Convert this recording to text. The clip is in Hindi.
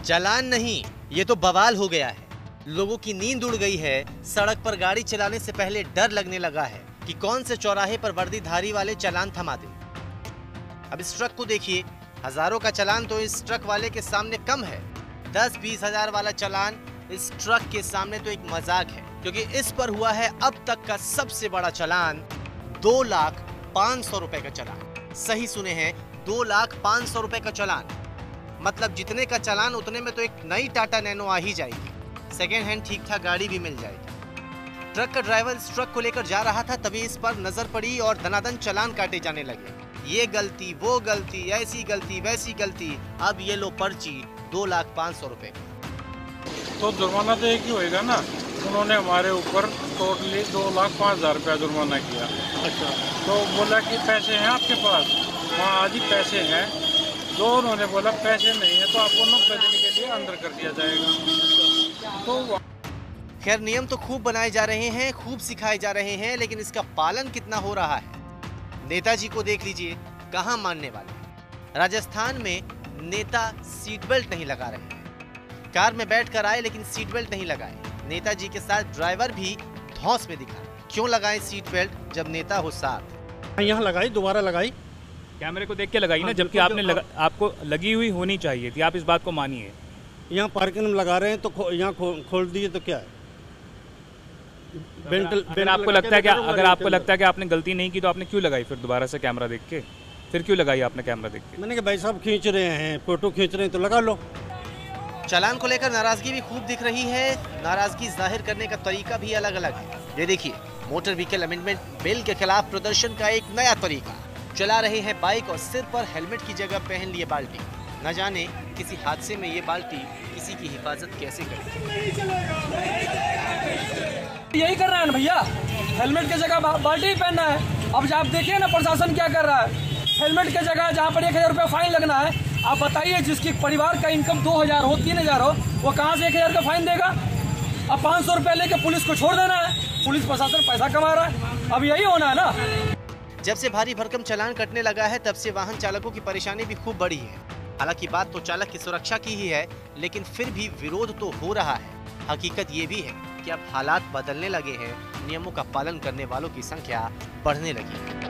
चालान नहीं, ये तो बवाल हो गया है। लोगों की नींद उड़ गई है। सड़क पर गाड़ी चलाने से पहले डर लगने लगा है कि कौन से चौराहे पर वर्दीधारी वाले चालान थमा दें। अब इस ट्रक को देखिए, हजारों का चालान तो इस ट्रक वाले के सामने कम है। 10-20 हजार वाला चालान इस ट्रक के सामने तो एक मजाक है, क्योंकि इस पर हुआ है अब तक का सबसे बड़ा चालान 2,05,000 रुपए का चालान। सही सुने हैं, 2,05,000 रुपए का चालान। मतलब जितने का चालान उतने में तो एक नई टाटा नैनो आ ही जाएगी। सेकेंड हैंड ठीक ठाक गाड़ी भी मिल जाएगी। ट्रक का ड्राइवर इस ट्रक को लेकर जा रहा था, तभी इस पर नजर पड़ी और दनादन चालान काटे जाने लगे। ये गलती, वो गलती, ऐसी गलती, वैसी गलती। अब ये लो पर्ची 2,05,000 रुपए। तो जुर्माना तो एक ही होएगा ना। उन्होंने हमारे ऊपर टोटली 2,05,000 रुपया जुर्माना किया। अच्छा, तो बोला कि पैसे हैं आपके पास? वहाँ आदि पैसे हैं। जो उन्होंने बोला पैसे नहीं है तो आपको 90 दिन के लिए अंदर कर दिया जाएगा। तो खैर, नियम तो खूब बनाए जा रहे हैं, खूब सिखाए जा रहे हैं, लेकिन इसका पालन कितना हो रहा है? नेताजी को देख लीजिए, कहाँ मानने वाले हैं। राजस्थान में नेता सीट बेल्ट नहीं लगा रहे हैं। कार में बैठकर आए लेकिन सीट बेल्ट नहीं लगाए। नेताजी के साथ ड्राइवर भी धौंस में दिखा। क्यों लगाएं सीट बेल्ट जब नेता हो साथ? यहाँ लगाई, दोबारा लगाई, कैमरे को देख के लगाई ना, जबकि आपने आपको लगी हुई होनी चाहिए थी। आप इस बात को मानिए। यहाँ पार्किंग में लगा रहे हैं तो यहाँ खोल दिए तो क्या है? अगर आपको लगता है कि आपने गलती नहीं की तो आपने क्यों लगाई फिर दोबारा से कैमरा देख के? फिर क्यों लगाई आपने कैमरा देख के? मैंने कहा भाई साहब खींच रहे हैं, फोटो खींच रहे हैं तो लगा लो। चालान को लेकर नाराजगी भी खूब दिख रही है। नाराजगी जाहिर करने का तरीका भी अलग अलग है। ये देखिए, मोटर व्हीकल अमेंडमेंट बिल के खिलाफ प्रदर्शन का एक नया तरीका। चला रहे हैं बाइक और सिर पर हेलमेट की जगह पहन लिए बाल्टी। न जाने किसी हादसे में ये बाल्टी किसी की हिफाजत कैसे करे। यही कर रहा है ना भैया, हेलमेट की जगह बाल्टी पहनना है। अब आप देखिए ना प्रशासन क्या कर रहा है। हेलमेट की जगह जहाँ पर 1,000 रुपया फाइन लगना है, आप बताइए जिसकी परिवार का इनकम 2,000 हो, 3,000 हो, वो कहाँ से 1,000 का फाइन देगा? अब 500 रुपया लेके पुलिस को छोड़ देना है। पुलिस प्रशासन पैसा कमा रहा है। अब यही होना है ना। जब से भारी भरकम चालान कटने लगा है, तब से वाहन चालकों की परेशानी भी खूब बढ़ी है। हालांकि बात तो चालक की सुरक्षा की ही है, लेकिन फिर भी विरोध तो हो रहा है। हकीकत ये भी है कि अब हालात बदलने लगे हैं, नियमों का पालन करने वालों की संख्या बढ़ने लगी है।